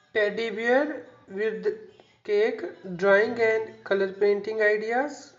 Teddy bear with cake, drawing and color painting ideas.